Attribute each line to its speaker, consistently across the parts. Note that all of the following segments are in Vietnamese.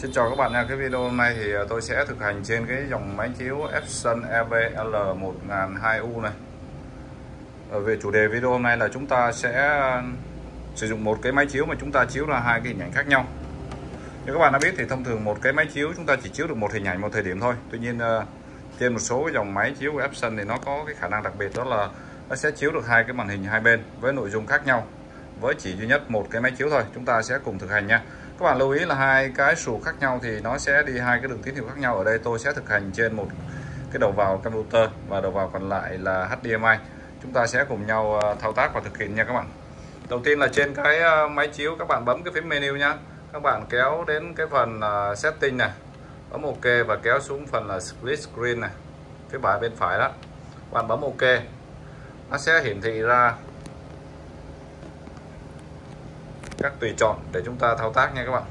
Speaker 1: Xin chào các bạn nha. Cái video hôm nay thì tôi sẽ thực hành trên cái dòng máy chiếu Epson EVL1002U này. Về chủ đề video hôm nay là chúng ta sẽ sử dụng một cái máy chiếu mà chúng ta chiếu ra hai cái hình ảnh khác nhau. Như các bạn đã biết thì thông thường một cái máy chiếu chúng ta chỉ chiếu được một hình ảnh một thời điểm thôi. Tuy nhiên trên một số cái dòng máy chiếu của Epson thì nó có cái khả năng đặc biệt, đó là nó sẽ chiếu được hai cái màn hình hai bên với nội dung khác nhau, với chỉ duy nhất một cái máy chiếu thôi. Chúng ta sẽ cùng thực hành nha. Các bạn lưu ý là hai cái sụt khác nhau thì nó sẽ đi hai cái đường tín hiệu khác nhau. Ở đây tôi sẽ thực hành trên một cái đầu vào computer và đầu vào còn lại là HDMI. Chúng ta sẽ cùng nhau thao tác và thực hiện nha các bạn. Đầu tiên là trên cái máy chiếu, các bạn bấm cái phím menu nhá. Các bạn kéo đến cái phần setting này, bấm OK và kéo xuống phần là split screen này, phía bên phải đó. Các bạn bấm OK, nó sẽ hiển thị ra các tùy chọn để chúng ta thao tác nha các bạn.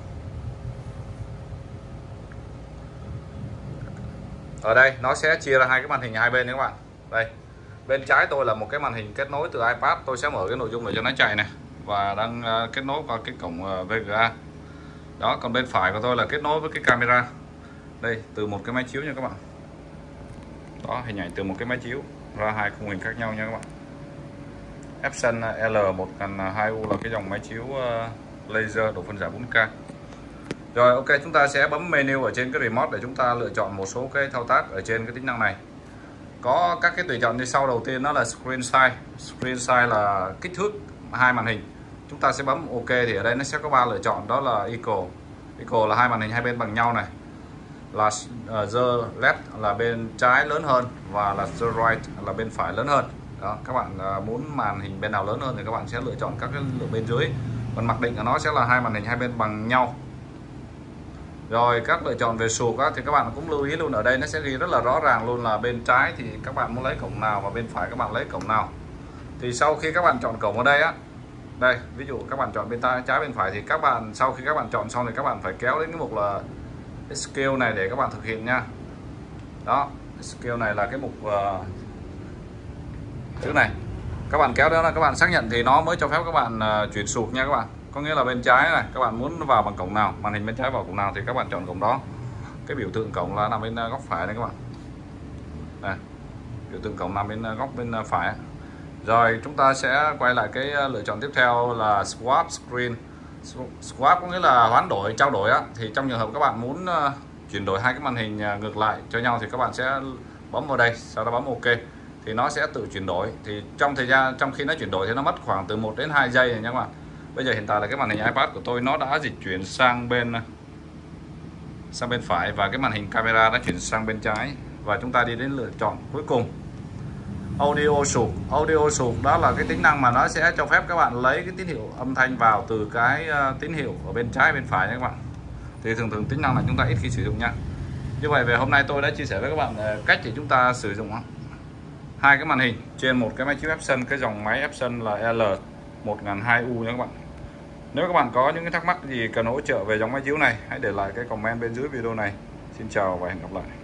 Speaker 1: Ở đây nó sẽ chia ra hai cái màn hình hai bên các bạn. Đây, bên trái tôi là một cái màn hình kết nối từ iPad, tôi sẽ mở cái nội dung để cho nó chạy này và đang kết nối qua cái cổng VGA. Đó, còn bên phải của tôi là kết nối với cái camera. Đây, từ một cái máy chiếu nha các bạn. Đó, hình ảnh từ một cái máy chiếu ra hai khung hình khác nhau nha các bạn. Epson L1002U là cái dòng máy chiếu laser độ phân giải 4K. Rồi OK, chúng ta sẽ bấm menu ở trên cái remote để chúng ta lựa chọn một số cái thao tác ở trên cái tính năng này. Có các cái tùy chọn như sau. Đầu tiên nó là screen size. Screen size là kích thước hai màn hình. Chúng ta sẽ bấm OK thì ở đây nó sẽ có 3 lựa chọn, đó là equal. Equal là hai màn hình hai bên bằng nhau này. Là the left là bên trái lớn hơn và là the right là bên phải lớn hơn. Đó, các bạn muốn màn hình bên nào lớn hơn thì các bạn sẽ lựa chọn các cái lựa bên dưới. Còn mặc định của nó sẽ là hai màn hình hai bên bằng nhau. Rồi các lựa chọn về sụt thì các bạn cũng lưu ý luôn, ở đây nó sẽ ghi rất là rõ ràng luôn là bên trái thì các bạn muốn lấy cổng nào và bên phải các bạn lấy cổng nào. Thì sau khi các bạn chọn cổng ở đây đây ví dụ các bạn chọn bên trái bên phải thì các bạn sau khi các bạn chọn xong thì các bạn phải kéo đến cái mục là scale này để các bạn thực hiện nha. Đó, scale này là cái mục thứ này, các bạn kéo đó là các bạn xác nhận thì nó mới cho phép các bạn chuyển sụt nha các bạn. Có nghĩa là bên trái này các bạn muốn vào bằng cổng nào, màn hình bên trái vào cổng nào thì các bạn chọn cổng đó. Cái biểu tượng cổng là nằm bên góc phải này các bạn. Đây, biểu tượng cổng nằm bên góc bên phải. Rồi chúng ta sẽ quay lại cái lựa chọn tiếp theo là swap screen. Swap có nghĩa là hoán đổi, trao đổi thì trong trường hợp các bạn muốn chuyển đổi hai cái màn hình ngược lại cho nhau thì các bạn sẽ bấm vào đây, sau đó bấm OK thì nó sẽ tự chuyển đổi. Thì trong khi nó chuyển đổi thì nó mất khoảng từ 1 đến 2 giây này nha các bạn. Bây giờ hiện tại là cái màn hình iPad của tôi nó đã dịch chuyển sang bên phải và cái màn hình camera đã chuyển sang bên trái, và chúng ta đi đến lựa chọn cuối cùng, audio sụt. Audio sụt đó là cái tính năng mà nó sẽ cho phép các bạn lấy cái tín hiệu âm thanh vào từ cái tín hiệu ở bên trái bên phải nha các bạn. Thì thường tính năng này chúng ta ít khi sử dụng nha. Như vậy về hôm nay tôi đã chia sẻ với các bạn cách để chúng ta sử dụng hai cái màn hình trên một cái máy chiếu Epson, cái dòng máy Epson là L1002U nha các bạn. Nếu các bạn có những cái thắc mắc gì cần hỗ trợ về dòng máy chiếu này, hãy để lại cái comment bên dưới video này. Xin chào và hẹn gặp lại.